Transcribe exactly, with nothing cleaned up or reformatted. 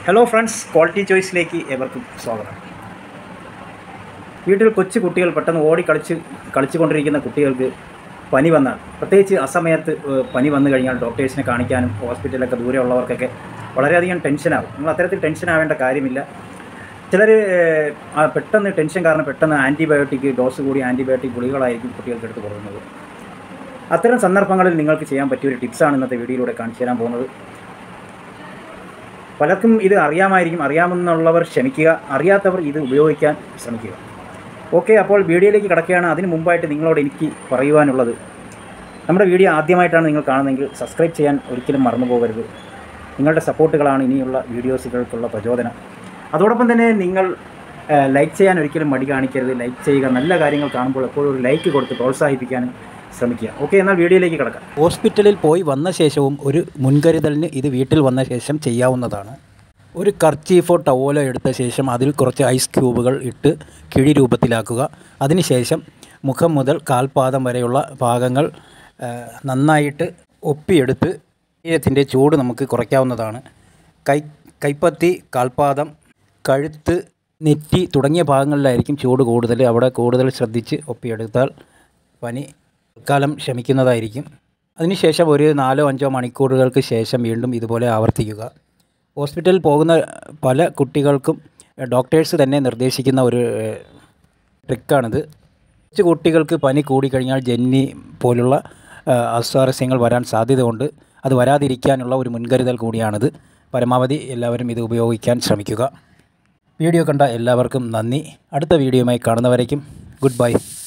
Hello friends, quality ചോയ്സിലേക്ക് ഏവർക്കും സ്വാഗതം. വീട്ടിൽ കൊച്ചു കുട്ടികൾ പെട്ടെന്ന് ഓടി കളിച്ച് കളിച്ചുകൊണ്ടിരിക്കുന്ന കുട്ടികൾക്ക് പനി വന്നാൽ, പ്രത്യേകിച്ച് അസമയത്ത് പനി വന്നു കഴിഞ്ഞാൽ ഡോക്ടേഴ്സിനെ കാണിക്കാനും ഹോസ്പിറ്റലൊക്കെ ദൂരെയുള്ളവർക്കൊക്കെ വളരെയധികം ടെൻഷനാകും. നിങ്ങൾ അത്തരത്തിൽ ടെൻഷനാവേണ്ട കാര്യമില്ല. ചിലർ പെട്ടെന്ന് ടെൻഷൻ കാരണം പെട്ടെന്ന് ആൻറ്റിബയോട്ടിക് ഡോസ് കൂടി ആൻറ്റിബയോട്ടിക് ഗുളികളായിരിക്കും കുട്ടികൾക്ക് എടുത്ത് കൊടുക്കുന്നത്. അത്തരം സന്ദർഭങ്ങളിൽ നിങ്ങൾക്ക് ചെയ്യാൻ പറ്റിയൊരു ടിപ്സാണ് ഇന്നത്തെ വീഡിയോയിലൂടെ കാണിച്ചു തരാൻ പോകുന്നത്. പലർക്കും ഇത് അറിയാമായിരിക്കും. അറിയാമെന്നുള്ളവർ ക്ഷമിക്കുക, അറിയാത്തവർ ഇത് ഉപയോഗിക്കാൻ ശ്രമിക്കുക. ഓക്കെ, അപ്പോൾ വീഡിയോയിലേക്ക് കിടക്കുകയാണ്. അതിന് മുമ്പായിട്ട് നിങ്ങളോട് എനിക്ക് പറയുവാനുള്ളത്, നമ്മുടെ വീഡിയോ ആദ്യമായിട്ടാണ് നിങ്ങൾ കാണുന്നതെങ്കിൽ സബ്സ്ക്രൈബ് ചെയ്യാൻ ഒരിക്കലും മറന്നു പോകരുത്. നിങ്ങളുടെ സപ്പോർട്ടുകളാണ് ഇനിയുള്ള വീഡിയോസുകൾക്കുള്ള പ്രചോദനം. അതോടൊപ്പം തന്നെ നിങ്ങൾ ലൈക്ക് ചെയ്യാൻ ഒരിക്കലും മടി കാണിക്കരുത്. ലൈക്ക് ചെയ്യുക, നല്ല കാര്യങ്ങൾ കാണുമ്പോൾ എപ്പോഴും ഒരു ലൈക്ക് കൊടുത്ത് പ്രോത്സാഹിപ്പിക്കാനും ശ്രമിക്കുക. ഓക്കെ, എന്നാൽ വീഡിയോയിലേക്ക് കിടക്കാം. ഹോസ്പിറ്റലിൽ പോയി വന്ന ശേഷവും ഒരു മുൻകരുതലിന് ഇത് വീട്ടിൽ വന്ന ശേഷം ചെയ്യാവുന്നതാണ്. ഒരു കർച്ചീഫോ ടവലോ എടുത്ത ശേഷം അതിൽ കുറച്ച് ഐസ് ക്യൂബുകൾ ഇട്ട് കിഴി രൂപത്തിലാക്കുക. അതിനുശേഷം മുഖം മുതൽ കാൽപാദം വരെയുള്ള ഭാഗങ്ങൾ നന്നായിട്ട് ഒപ്പിയെടുത്ത് ശരീരത്തിൻ്റെ ചൂട് നമുക്ക് കുറയ്ക്കാവുന്നതാണ്. കൈ കൈപ്പത്തി, കാൽപാദം, കഴുത്ത്, നെറ്റി തുടങ്ങിയ ഭാഗങ്ങളിലായിരിക്കും ചൂട് കൂടുതൽ. അവിടെ കൂടുതൽ ശ്രദ്ധിച്ച് ഒപ്പിയെടുത്താൽ പനി കാലം ശമിക്കുന്നതായിരിക്കും. അതിനുശേഷം ഒരു നാലോ അഞ്ചോ മണിക്കൂറുകൾക്ക് ശേഷം വീണ്ടും ഇതുപോലെ ആവർത്തിക്കുക. ഹോസ്പിറ്റലിൽ പോകുന്ന പല കുട്ടികൾക്കും ഡോക്ടേഴ്സ് തന്നെ നിർദ്ദേശിക്കുന്ന ഒരു ട്രിക്കാണിത്. കുറച്ച് കുട്ടികൾക്ക് പനി കൂടിക്കഴിഞ്ഞാൽ ജന്നി പോലുള്ള അസ്വാരസ്യങ്ങൾ വരാൻ സാധ്യതയുണ്ട്. അത് വരാതിരിക്കാനുള്ള ഒരു മുൻകരുതൽ കൂടിയാണിത്. പരമാവധി എല്ലാവരും ഇത് ഉപയോഗിക്കാൻ ശ്രമിക്കുക. വീഡിയോ കണ്ട എല്ലാവർക്കും നന്ദി. അടുത്ത വീഡിയോയുമായി കാണുന്നവരേക്കും ഗുഡ് ബൈ.